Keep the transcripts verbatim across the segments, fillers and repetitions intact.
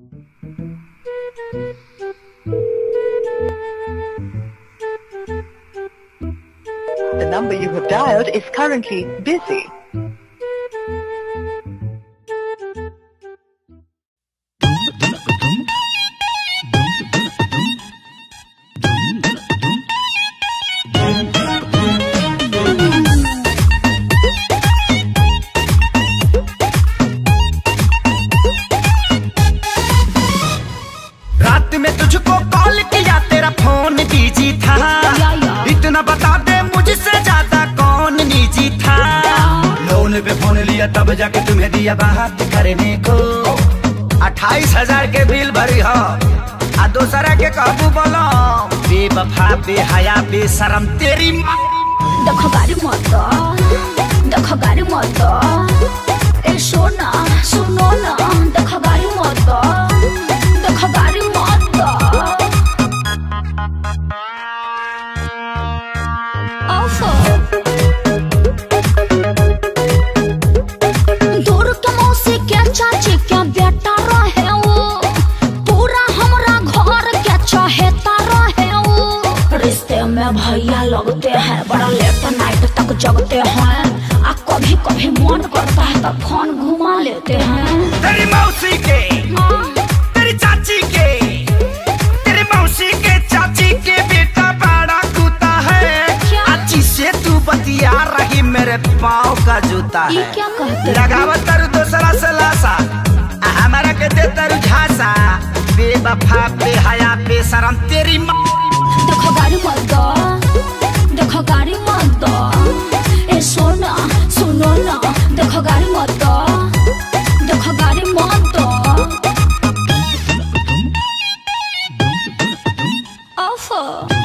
The number you have dialed is currently busy. रात में तुझको कॉल किया तेरा फोन बिजी था, इतना बता दे मुझसे ज्यादा कौन निजी था। लोन पे फोन लिया तब जाके तुम्हें दिया बात करने को, अट्ठाईस हजार के बिल भरी हो आ दूसरा के काबू बोलो। बेवफा बेहया बेशरम तेरी माँ। देखो गाड़ी मत देखो गाड़ी मत ए सोना सुनो ना, देखो गाड़ी मत देखो गाड़ी मत। ओफो दूर के मौसी के चाची क्या बेटा रहे वो, पूरा हमरा घर के चहेता रहे वो। रिश्ते में भैया लगते हैं, बड़ा लेट नाइट तक जगते हैं, आ कभी कभी मन करता है तो फोन घुमा लेते हैं। तेरी मौसी के तेरी चाची के तेरी मौसी के चाची के बेटा बड़ा कूता है। अच्छी से तू बतिया रही मेरे पाँव का जूता है। ये क्या कहते लगावत तरु दूसरा से लासा, हमारा के दे तरु झांसा। बेवफा बेहया बेशरम तेरी माँ। देखो गाड़ी मत देखो गाड़ी मत ए सोना सुनो ना, देखो गाड़ी मत देखो गाड़ी मत। ओफो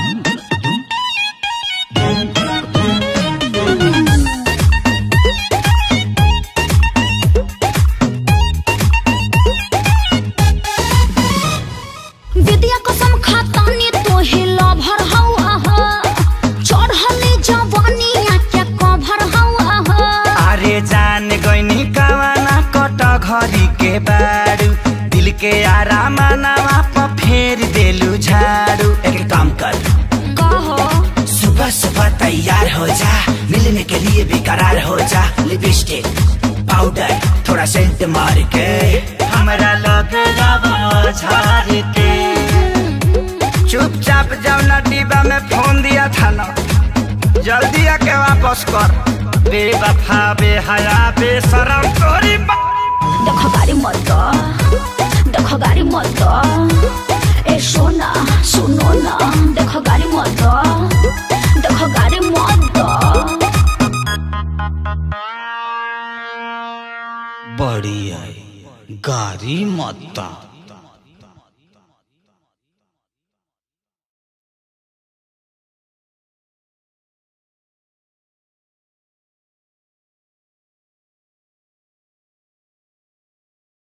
विद्या कसम खाता नी तो हिला भर हवा चढ़ली जवानी के कभर हवा। अरे जान गईनी कवाना कट घरी के बारू, दिल के आराम नवा पर फेर देलू झाड़ू। एक काम कर कहो सुबह सुबह तैयार हो जा, मिलने के लिए बेकरार हो जा। लिपस्टिक पाउडर थोड़ा सेंट मार के हमरा लग जावा झाड़ के। चुपचाप जाओ ना, डिब्बा में फोन दिया था ना, जल्दी आके वापस कर। बेवफा बेहया बेशरम तोरी माँ। देखो गाड़ी मत देखो गाड़ी मत ए सोना सुनो ना, देखो गाड़ी मत देखो गाड़ी मत। बड़ी आई गाड़ी मत।